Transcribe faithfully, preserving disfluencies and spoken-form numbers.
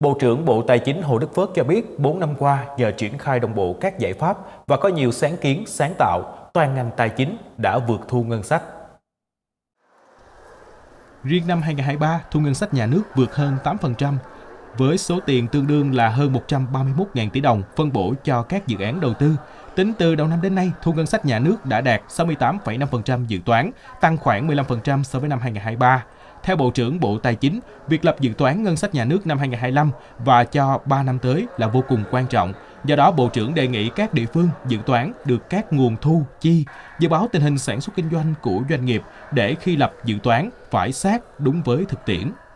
Bộ trưởng Bộ Tài chính Hồ Đức Phước cho biết bốn năm qua nhờ triển khai đồng bộ các giải pháp và có nhiều sáng kiến, sáng tạo, toàn ngành tài chính đã vượt thu ngân sách. Riêng năm hai nghìn không trăm hai mươi ba, thu ngân sách nhà nước vượt hơn tám phần trăm, với số tiền tương đương là hơn một trăm ba mươi mốt nghìn tỷ đồng phân bổ cho các dự án đầu tư. Tính từ đầu năm đến nay, thu ngân sách nhà nước đã đạt sáu mươi tám phẩy năm phần trăm dự toán, tăng khoảng mười lăm phần trăm so với năm hai nghìn không trăm hai mươi ba. Theo Bộ trưởng Bộ Tài chính, việc lập dự toán ngân sách nhà nước năm hai nghìn không trăm hai mươi lăm và cho ba năm tới là vô cùng quan trọng. Do đó, Bộ trưởng đề nghị các địa phương dự toán được các nguồn thu, chi, dự báo tình hình sản xuất kinh doanh của doanh nghiệp để khi lập dự toán phải sát đúng với thực tiễn.